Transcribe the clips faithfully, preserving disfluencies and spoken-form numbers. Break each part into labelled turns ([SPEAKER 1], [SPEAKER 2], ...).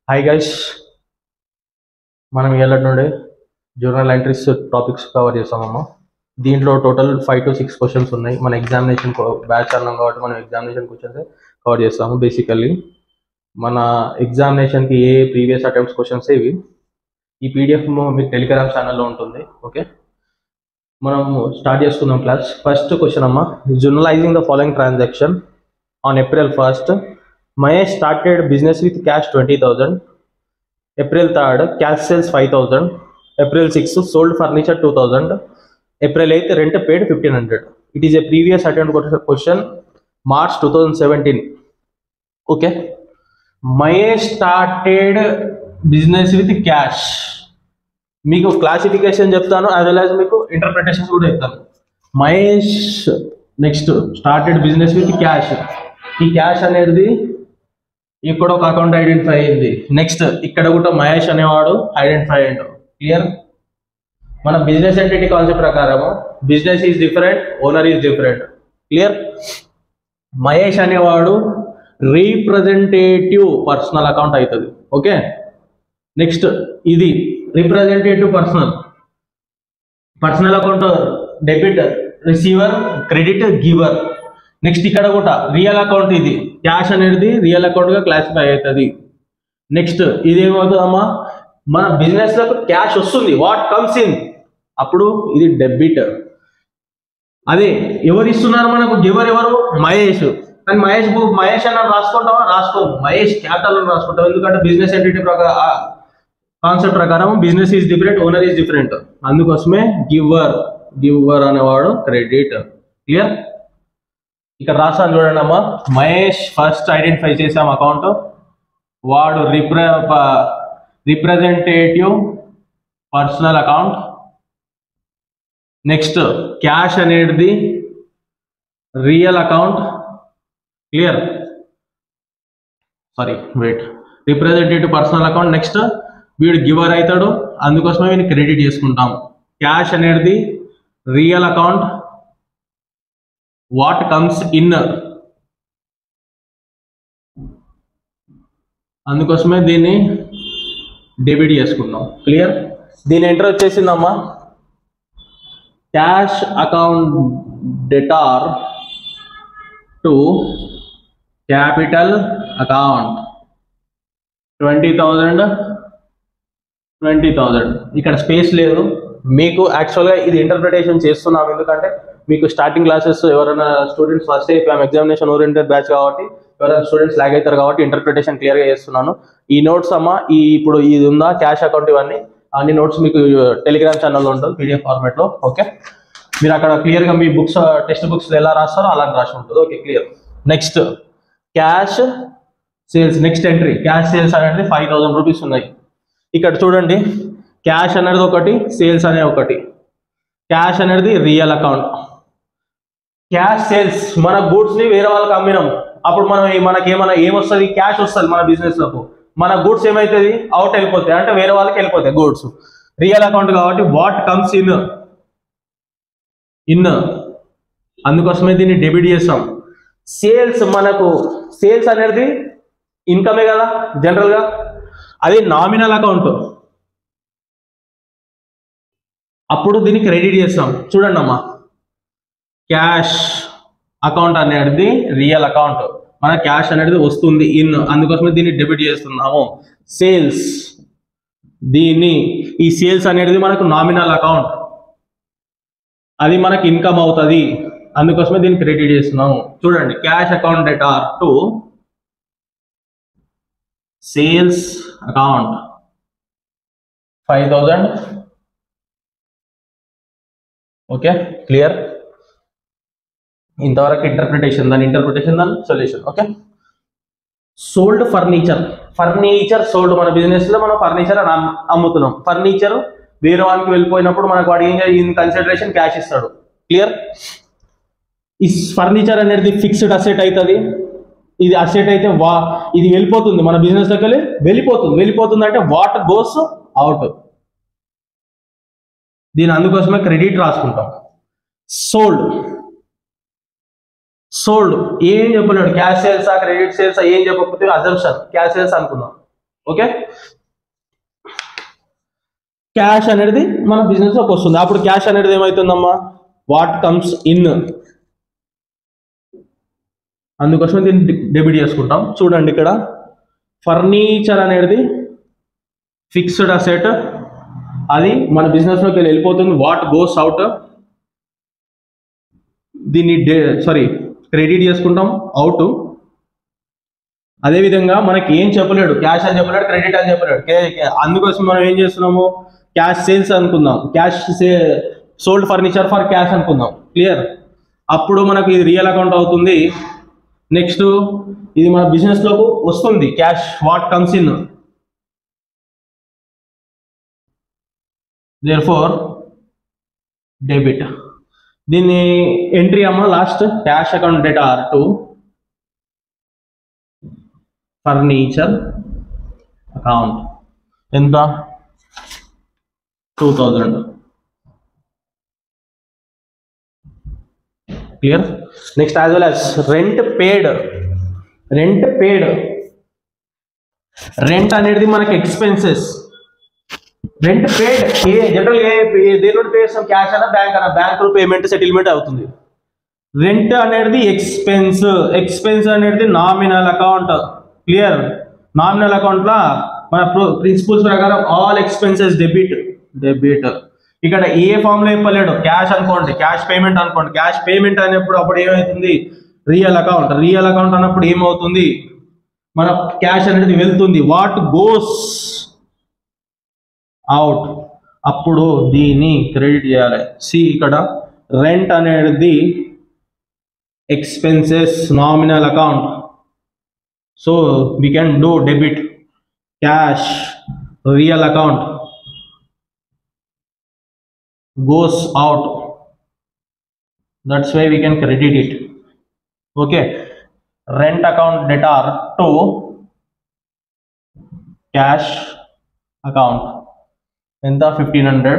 [SPEAKER 1] Hi guys, మనం ఇవాళ నుండి జర్నల్ ఎంట్రీస్ టాపిక్స్ కవర్ చేస్తామమ్మా. దీంట్లో total five to six questions ఉన్నాయి. మన ఎగ్జామినేషన్ బ్యాచ్ అన్నాం కాబట్టి మనం ఎగ్జామినేషన్ క్వశ్చన్స్ కవర్ చేస్తాము. బేసికల్లీ మన ఎగ్జామినేషన్కి ఏ ప్రీవియస్ అటెంప్ట్స్ క్వశ్చన్స్ ఇవి ఈ పీడిఎఫ్ మీకు టెలిగ్రామ్ ఛానల్లో ఉంటుంది. ఓకే, మనం స్టార్ట్ చేసుకుందాం క్లాస్. ఫస్ట్ క్వశ్చన్ అమ్మా, journalizing the following transaction on April first. Mahesh started business with cash twenty thousand. April third, cash sales five thousand. April sixth, sold furniture two thousand. April eighth, rent paid fifteen hundred. It is a previous attempt question, March twenty seventeen. Okay. Mahesh started business with cash. మీకు classification చెప్తాను, as well as మీకు interpretations కూడా చెప్తాను. Mahesh next started business with cash. ఈ cash అనేది ఇక్కడ ఒక account identify అయింది. నెక్స్ట్ ఇక్కడ కూడా మహేష్ అనేవాడు ఐడెంటిఫై అయ్యాడు. క్లియర్? మన బిజినెస్ ఎంటిటీ కాన్సెప్ట్ ప్రకారము business is different, owner is different. Clear? Mahesh అనేవాడు రీప్రజెంటేటివ్ పర్సనల్ అకౌంట్ అవుతుంది. ఓకే, నెక్స్ట్ ఇది representative personal personal account debit receiver, credit giver. Next ఇక్కడ కూడా రియల్ అకౌంట్, ఇది క్యాష్ అనేది రియల్ అకౌంట్ గా క్లాసిఫై అవుతుంది. నెక్స్ట్ ఇది ఏమవుతుందమ్మా, మన బిజినెస్ లకు క్యాష్ వస్తుంది, వాట్ కమ్స్ ఇన్, అప్పుడు ఇది డెబిట్. అదే ఎవరు ఇస్తున్నారు మనకు, గివర్ ఎవరు, మహేష్. కానీ మహేష్ మహేష్ అని రాసుకుంటామా, రాసుకోము. మహేష్ క్యాపిటల్ అని రాసుకుంటాం, ఎందుకంటే బిజినెస్ ఎంటిటీ ప్రకారం కాన్సెప్ట్ ప్రకారం business is different, owner is different. అందుకోసమే గివర్ గివర్ అనేవాడు క్రెడిట్. క్లియర్? ఇక్కడ రాసాను చూడండి అమ్మా. మహేష్ ఫస్ట్ ఐడెంటిఫై చేసాం అకౌంట్, వాడు రిప్ర representative personal account. Next cash అనేది real account. Clear? Sorry wait, representative personal account. Next వీడు గివర్ అవుతాడు, అందుకోసమే వీడిని క్రెడిట్ చేసుకుంటాం. క్యాష్ అనేది real account, what comes in, అందుకోసమే దీన్ని డెబిట్ చేసుకుంటాం. క్లియర్? దీని ఎంటర్ వచ్చేసిందమ్మా, cash account debtor to capital account twenty thousand twenty thousand ఇక్కడ స్పేస్ లేదు. మీకు యాక్చువల్గా ఇది ఇంటర్ప్రిటేషన్ చేస్తున్నాం, ఎందుకంటే మీకు స్టార్టింగ్ క్లాసెస్ ఎవరైనా స్టూడెంట్స్ ఫస్ట్ అయిపోయాం, ఎగ్జామినేషన్ ఓరియంటెడ్ బ్యాచ్ కాబట్టి ఎవరైనా స్టూడెంట్స్ లాగ్ అవుతారు కాబట్టి ఇంటర్ప్రిటేషన్ క్లియర్గా చేస్తున్నాను. ఈ నోట్స్ అమ్మ, ఈ ఇప్పుడు ఇది ఉందా క్యాష్ అకౌంట్, ఇవన్నీ అన్ని నోట్స్ మీకు టెలిగ్రామ్ ఛానల్లో ఉంటుంది పీడిఎఫ్ ఫార్మాట్లో. ఓకే, మీరు అక్కడ క్లియర్గా మీ బుక్స్ టెక్స్ట్ బుక్స్ ఎలా రాస్తారో అలా రాసి ఉంటుంది. Okay, clear. Next cash sales, next entry cash sales అనేది ఫైవ్ థౌసండ్ రూపీస్ ఉన్నాయి. ఇక్కడ చూడండి, క్యాష్ అనేది ఒకటి, సేల్స్ అనేది ఒకటి. క్యాష్ అనేది రియల్ అకౌంట్. క్యాష్ సేల్స్, మన గూడ్స్ ని వేరే వాళ్ళకి అమ్మినాం, అప్పుడు మనం మనకి ఏమైనా ఏమొస్తుంది, క్యాష్ వస్తుంది మన బిజినెస్ లకు. మన గూడ్స్ ఏమవుతుంది, అవుట్ వెళ్ళిపోతాయి, అంటే వేరే వాళ్ళకి వెళ్ళిపోతాయి గూడ్స్. రియల్ అకౌంట్ కాబట్టి వాట్ కమ్స్ ఇన్ ఇన్ అందుకోసమే దీన్ని డెబిట్ చేస్తాం. సేల్స్, మనకు సేల్స్ అనేది ఇన్కమే కదా జనరల్ గా, అది నామినల్ అకౌంట్, అప్పుడు దీన్ని క్రెడిట్ చేస్తాం. చూడండి అమ్మా, క్యాష్ అకౌంట్ అనేది రియల్ అకౌంట్, మన క్యాష్ అనేది వస్తుంది ఇన్, అందుకోసమే దీన్ని డెబిట్ చేస్తున్నాము. సేల్స్, దీన్ని ఈ సేల్స్ అనేది మనకు నామినల్ అకౌంట్, అది మనకి ఇన్కమ్ అవుతుంది, అందుకోసమే దీన్ని క్రెడిట్ చేస్తున్నాము. చూడండి, cash account debtor to sales account five thousand. Okay, clear? ఇంతవరకు ఇంటర్ప్రిటేషన్, దాని ఇంటర్ప్రిటేషన్ దాని solution. Okay, sold furniture. Furniture sold, మన బిజినెస్ లో మనం ఫర్నిచర్ అమ్ముతున్నాం. ఫర్నిచర్ వేరే వాళ్ళకి వెళ్ళిపోయినప్పుడు మనకు వాడు ఏం చేయాలి, ఇన్ కన్సిడరేషన్ క్యాష్ ఇస్తాడు. క్లియర్? ఈ ఫర్నిచర్ అనేది ఫిక్స్డ్ అసెట్ అవుతుంది. ఇది అసెట్ అయితే వా ఇది వెళ్ళిపోతుంది మన బిజినెస్ లోకి వెళ్ళి వెళ్ళిపోతుంది వెళ్ళిపోతుంది అంటే వాట్ గోస్ అవుట్. దీని అందుకోసమే క్రెడిట్ రాసుకుంటాం. సోల్డ్, సోల్డ్ ఏం చెప్పలేడు, క్యాష్ సేల్సా క్రెడిట్ సేల్సా ఏం చెప్పకపోతే అజంప్షన్ క్యాష్ సేల్స్ అనుకుందాం. ఓకే, క్యాష్ అనేది మన బిజినెస్ లోకి వస్తుంది. అప్పుడు క్యాష్ అనేది ఏమవుతుందమ్మా, వాట్ కమ్స్ ఇన్, అందుకోసం దీన్ని డెబిట్ చేసుకుంటాం. చూడండి ఇక్కడ ఫర్నిచర్ అనేది ఫిక్స్డ్ అసెట్, అది మన బిజినెస్ లోకి వెళ్ళిపోతుంది. వాట్ గోస్ అవుట్, దీన్ని డే సారీ క్రెడిట్ చేసుకుంటాం అవుట్. అదేవిధంగా మనకి ఏం చెప్పలేడు, క్యాష్ అని చెప్పలేడు, క్రెడిట్ అని చెప్పలేడు. అందుకోసం మనం ఏం చేస్తున్నాము, క్యాష్ సేల్స్ అనుకుందాం, cash say sold furniture for cash అనుకుందాం. క్లియర్, అప్పుడు మనకు ఇది రియల్ అకౌంట్ అవుతుంది. నెక్స్ట్ ఇది మన బిజినెస్ లోకి వస్తుంది cash, what comes in, therefore debit. దీన్ని ఎంట్రీ అమ్మ last, cash account debtor to furniture account, ఎంత, two thousand. Clear. Next as well as rent paid, rent paid, rent అనేది మనకి ఎక్స్పెన్సెస్. రెంట్ పేడ్ ఏ జనరల్ ఏ దేని నుండి పే చేస్తాం, క్యాష్ అన్న బ్యాంక్ అన్న, బ్యాంక్ పేమెంట్ సెటిల్మెంట్ అవుతుంది. రెంట్ అనేది ఎక్స్పెన్స్, ఎక్స్పెన్స్ అనేది nominal account. Clear, nominal account లా మన ప్రిన్సిపల్స్ ప్రకారం ఆల్ ఎక్స్పెన్సెస్ డెబిట్, డెబిట్. ఇక్కడ ఏ ఫామ్ లో చెప్పలేడు, క్యాష్ అనుకోండి, క్యాష్ పేమెంట్ అనుకోండి. క్యాష్ పేమెంట్ అనేప్పుడు అప్పుడు ఏమవుతుంది, రియల్ అకౌంట్, రియల్ అకౌంట్ అన్నప్పుడు ఏమవుతుంది, మన క్యాష్ అనేది వెళ్తుంది. వాట్ గోస్ అవుట్, అప్పుడు దీన్ని క్రెడిట్ చేయాలి. సి ఇక్కడ రెంట్ అనేది expenses nominal account, so we can do debit, cash real account goes out, that's why we can credit it. Okay, rent account debtor to cash account, ఎంత fifteen hundred.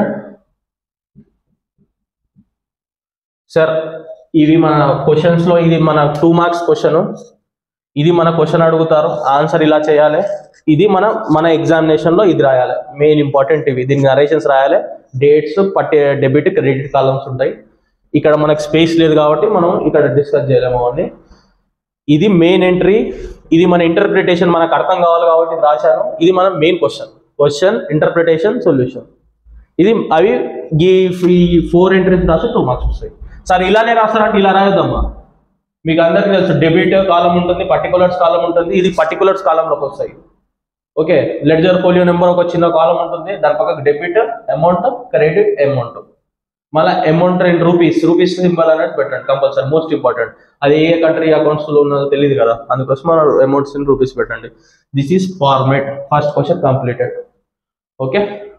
[SPEAKER 1] Sir ఇవి మన questions లో, ఇది మన two marks question, ఇది మన question అడుగుతారు, answer ఇలా చేయాలి. ఇది మన మన ఎగ్జామినేషన్ లో ఇది రాయాలి, మెయిన్ ఇంపార్టెంట్ ఇవి. దీని నరేషన్స్ రాయాలి, డేట్స్, పట్టే డెబిట్ క్రెడిట్ కాలమ్స్ ఉంటాయి. ఇక్కడ మనకు స్పేస్ లేదు కాబట్టి మనం ఇక్కడ డిస్కస్ చేయలేము అవన్నీ. ఇది మెయిన్ ఎంట్రీ, ఇది మన ఇంటర్ప్రిటేషన్, మనకు అర్థం కావాలి కాబట్టి రాశాను. ఇది మన main question, question interpretation solution. ఇది అవి ఈ ఫోర్ ఎంట్రీస్ రాసి టూ మార్క్స్ వస్తాయి. సార్ ఇలానే రాస్తారంటే ఇలా రాయొద్దమ్మా, మీకు అందరికీ తెలుసు డెబిట్ కాలం ఉంటుంది, పర్టికులర్స్ కాలం ఉంటుంది, ఇది పర్టికులర్స్ కాలంలోకి వస్తాయి. ఓకే, లెడ్జర్ ఫోలియో నెంబర్ ఒక చిన్న కాలం ఉంటుంది, దాని పక్కకు డెబిట్ అమౌంట్, క్రెడిట్ అమౌంట్, మళ్ళీ amount in rupees, rupees symbol అనేది పెట్టండి కంపల్సరీ, మోస్ట్ ఇంపార్టెంట్. అది ఏ కంట్రీ అకౌంట్స్ లో ఉన్నదో తెలియదు కదా, అందుకోసం మనం అమౌంట్స్ ఇన్ రూపీస్ పెట్టండి. This is format. First question completed. Okay.